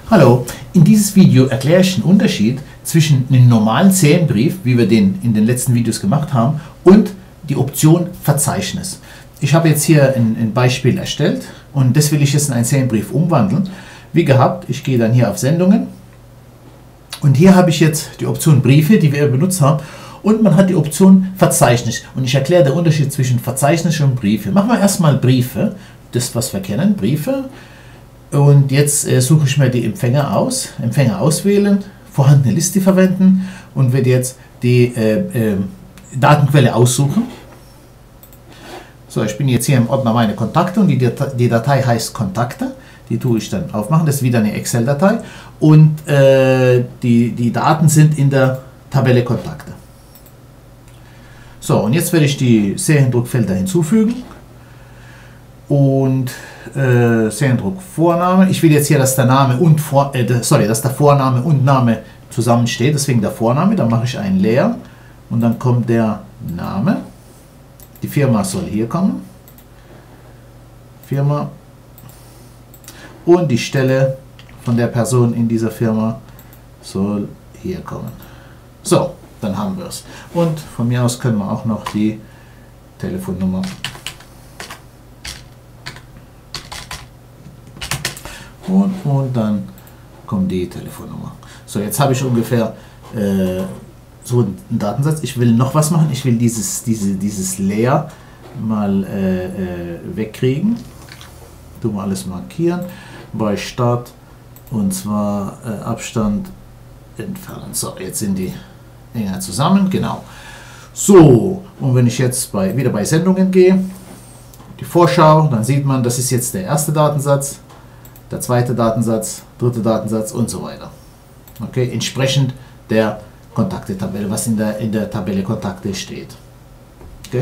Hallo, in dieses Video erkläre ich den Unterschied zwischen einem normalen Serienbrief, wie wir den in den letzten Videos gemacht haben, und die Option Verzeichnis. Ich habe jetzt hier ein Beispiel erstellt und das will ich jetzt in einen Serienbrief umwandeln. Wie gehabt, ich gehe dann hier auf Sendungen und hier habe ich jetzt die Option Briefe, die wir benutzt haben, und man hat die Option Verzeichnis. Und ich erkläre den Unterschied zwischen Verzeichnis und Briefe. Machen wir erstmal Briefe, das was wir kennen, Briefe. Und jetzt suche ich mir die Empfänger aus, Empfänger auswählen, vorhandene Liste verwenden und werde jetzt die Datenquelle aussuchen. So, ich bin jetzt hier im Ordner meine Kontakte und die Datei heißt Kontakte. Die tue ich dann aufmachen, das ist wieder eine Excel-Datei und die Daten sind in der Tabelle Kontakte. So, und jetzt werde ich die Seriendruckfelder hinzufügen und Seriendruck Vorname. Ich will jetzt hier, dass der Name und dass der Vorname und Name zusammensteht, deswegen der Vorname. Dann mache ich einen leer und dann kommt der Name. Die Firma soll hier kommen. Firma. Und die Stelle von der Person in dieser Firma soll hier kommen. So, dann haben wir es. Und von mir aus können wir auch noch die Telefonnummer und dann kommt die Telefonnummer. So, jetzt habe ich ungefähr so einen Datensatz. Ich will noch was machen. Ich will dieses Leer mal wegkriegen. Tun wir alles markieren. Bei Start und zwar Abstand entfernen. So, jetzt sind die enger zusammen. Genau. So, und wenn ich jetzt wieder bei Sendungen gehe, die Vorschau, dann sieht man, das ist jetzt der erste Datensatz, der zweite Datensatz, dritte Datensatz und so weiter. Okay, entsprechend der Kontakte-Tabelle, was in der Tabelle Kontakte steht. Okay.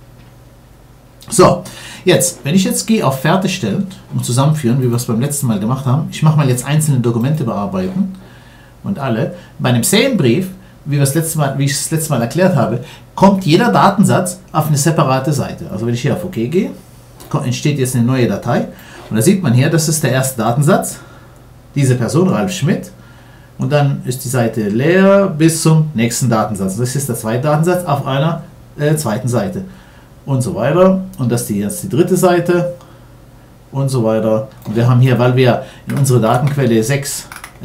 So, jetzt, wenn ich jetzt gehe auf Fertigstellen und zusammenführen, wie wir es beim letzten Mal gemacht haben, ich mache mal jetzt einzelne Dokumente bearbeiten und alle. Bei einem Serienbrief, wie ich es das letzte Mal erklärt habe, kommt jeder Datensatz auf eine separate Seite. Also wenn ich hier auf OK gehe, entsteht jetzt eine neue Datei. Und da sieht man hier, das ist der erste Datensatz, diese Person, Ralf Schmidt. Und dann ist die Seite leer bis zum nächsten Datensatz. Das ist der zweite Datensatz auf einer zweiten Seite. Und so weiter. Und das ist jetzt die dritte Seite. Und so weiter. Und wir haben hier, weil wir in unserer Datenquelle 6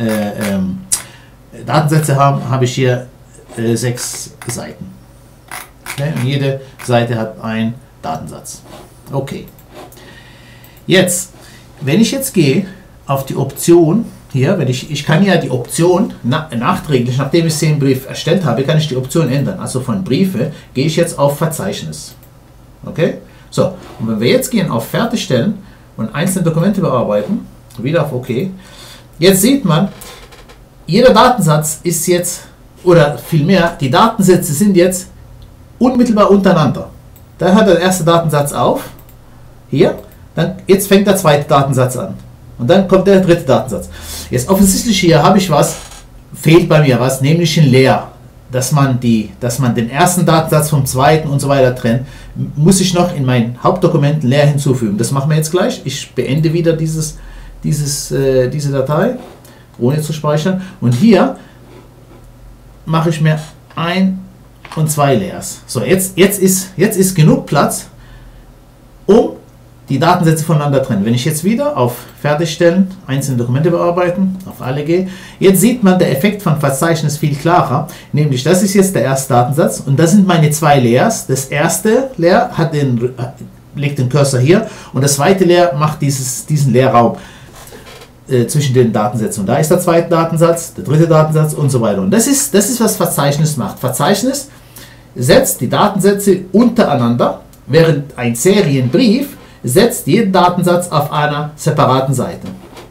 Datensätze haben, habe ich hier 6 Seiten. Okay? Und jede Seite hat einen Datensatz. Okay. Jetzt, wenn ich jetzt gehe auf die Option, hier, ich kann ja die Option nachträglich, nachdem ich den Brief erstellt habe, kann ich die Option ändern. Also von Briefe gehe ich jetzt auf Verzeichnis. Okay? So, und wenn wir jetzt gehen auf Fertigstellen und einzelne Dokumente bearbeiten, wieder auf OK, jetzt sieht man, jeder Datensatz ist jetzt, oder vielmehr, die Datensätze sind jetzt unmittelbar untereinander. Da hört der erste Datensatz auf, hier. Jetzt fängt der zweite Datensatz an. Und dann kommt der dritte Datensatz. Jetzt offensichtlich hier habe ich was, fehlt bei mir was, nämlich ein Leer. Dass man den ersten Datensatz vom zweiten und so weiter trennt, muss ich noch in mein Hauptdokument Leer hinzufügen. Das machen wir jetzt gleich. Ich beende wieder diese Datei, ohne zu speichern. Und hier mache ich mir 1 und 2 Leers. So, jetzt ist genug Platz, um die Datensätze voneinander trennen. Wenn ich jetzt wieder auf Fertigstellen, einzelne Dokumente bearbeiten, auf alle gehe, jetzt sieht man der Effekt von Verzeichnis viel klarer, nämlich das ist jetzt der erste Datensatz und das sind meine 2 Leers. Das erste Leer legt den Cursor hier und das zweite Leer macht diesen Leerraum zwischen den Datensätzen. Und da ist der zweite Datensatz, der dritte Datensatz und so weiter. Und das ist, was Verzeichnis macht. Verzeichnis setzt die Datensätze untereinander, während ein Serienbrief setzt jeden Datensatz auf einer separaten Seite.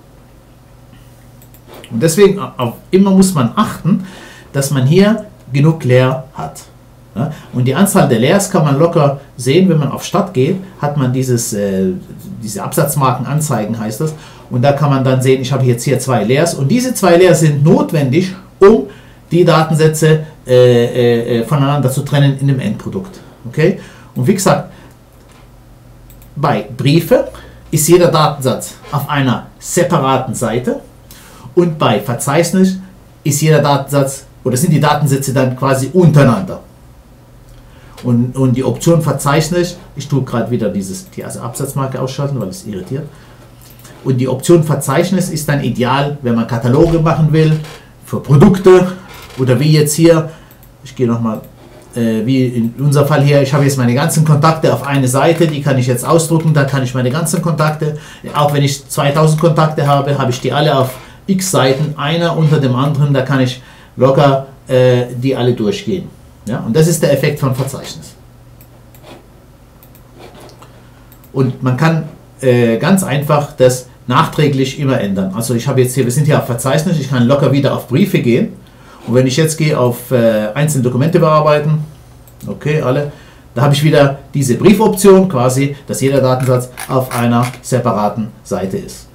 Und deswegen immer muss man achten, dass man hier genug Leer hat. Ja? Und die Anzahl der Leers kann man locker sehen, wenn man auf Start geht, hat man diese Absatzmarken anzeigen, heißt das. Und da kann man dann sehen, ich habe jetzt hier 2 Leers und diese 2 Leers sind notwendig, um die Datensätze voneinander zu trennen in dem Endprodukt. Okay? Und wie gesagt, bei Briefe ist jeder Datensatz auf einer separaten Seite Und bei Verzeichnis ist jeder Datensatz oder sind die Datensätze dann quasi untereinander. Und die Option Verzeichnis, ich tue gerade wieder die Absatzmarke ausschalten, weil es irritiert. Und die Option Verzeichnis ist dann ideal, wenn man Kataloge machen will, für Produkte oder wie jetzt hier, ich gehe nochmal, wie in unserem Fall hier, ich habe jetzt meine ganzen Kontakte auf eine Seite, die kann ich jetzt ausdrucken, da kann ich meine ganzen Kontakte, auch wenn ich 2000 Kontakte habe, habe ich die alle auf x Seiten, einer unter dem anderen, da kann ich locker die alle durchgehen. Ja? Und das ist der Effekt von Verzeichnis. Und man kann ganz einfach das nachträglich immer ändern. Also ich habe jetzt hier, wir sind hier auf Verzeichnis, ich kann locker wieder auf Briefe gehen. Und wenn ich jetzt gehe auf einzelne Dokumente bearbeiten, okay, alle, da habe ich wieder diese Briefoption quasi, dass jeder Datensatz auf einer separaten Seite ist.